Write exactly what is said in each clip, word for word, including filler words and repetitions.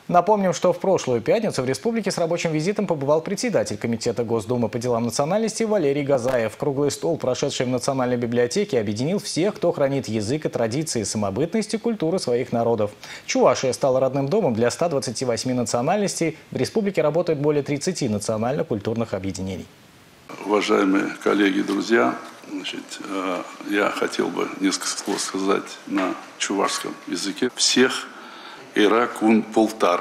Напомним, что в прошлую пятницу в республике с рабочим визитом побывал председатель Комитета Госдумы по делам национальности Валерий Газаев. Круглый стол, прошедший в Национальной библиотеке, объединил всех, кто хранит язык и традиции, самобытность и культуру своих народов. Чувашия стала родным домом для ста двадцати восьми национальностей. В республике работает более тридцати национально-культурных объединений. Уважаемые коллеги и друзья, значит, я хотел бы несколько слов сказать на чувашском языке. Всех Иракун Полтар.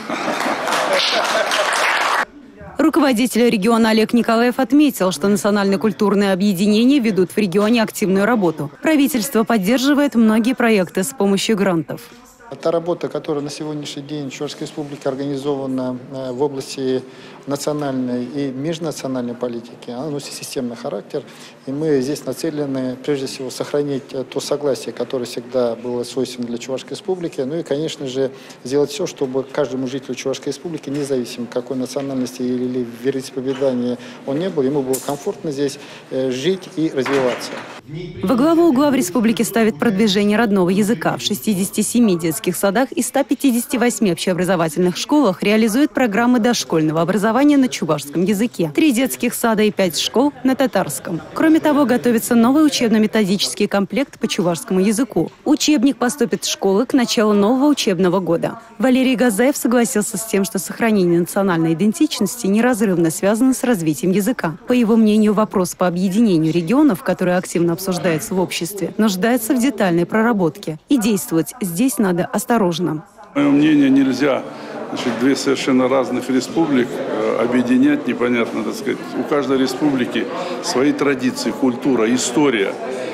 Руководитель региона Олег Николаев отметил, что национально-культурные объединения ведут в регионе активную работу. Правительство поддерживает многие проекты с помощью грантов. Та работа, которая на сегодняшний день в Чувашской республике организована в области национальной и межнациональной политики, она носит системный характер. И мы здесь нацелены, прежде всего, сохранить то согласие, которое всегда было свойственно для Чувашской республики. Ну и, конечно же, сделать все, чтобы каждому жителю Чувашской республики, независимо какой национальности или вероисповедания он не был, ему было комфортно здесь жить и развиваться. Во главу угла в республике ставит продвижение родного языка. В шестидесяти семи детских садах и ста пятидесяти восьми общеобразовательных школах реализуют программы дошкольного образования на чувашском языке. Три детских сада и пять школ на татарском. Кроме того, готовится новый учебно-методический комплект по чувашскому языку. Учебник поступит в школы к началу нового учебного года. Валерий Газаев согласился с тем, что сохранение национальной идентичности неразрывно связано с развитием языка. По его мнению, вопрос по объединению регионов, который активно обсуждается в обществе, нуждается в детальной проработке. И действовать здесь надо осторожно. Мое мнение, нельзя значит, две совершенно разных республик объединять, непонятно, так сказать. У каждой республики свои традиции, культура, история,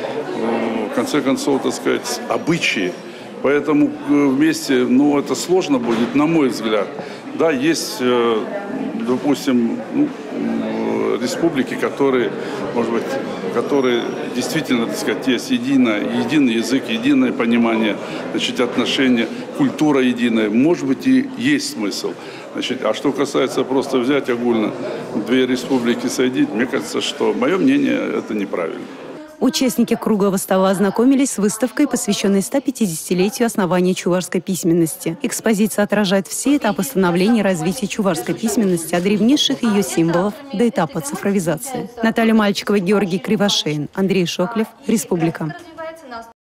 в конце концов, так сказать, обычаи. Поэтому вместе, ну, это сложно будет, на мой взгляд. Да, есть, допустим, ну, республики, которые, может быть, которые действительно, так сказать, есть единое, единый язык, единое понимание, значит, отношения, культура единая. Может быть, и есть смысл. Значит, а что касается просто взять огульно две республики соединить, мне кажется, что, мое мнение, это неправильно. Участники круглого стола ознакомились с выставкой, посвященной ста пятидесятилетию основания чувашской письменности. Экспозиция отражает все этапы становления и развития чувашской письменности, от древнейших ее символов до этапа цифровизации. Наталья Мальчикова, Георгий Кривошеин, Андрей Шоклев, Республика.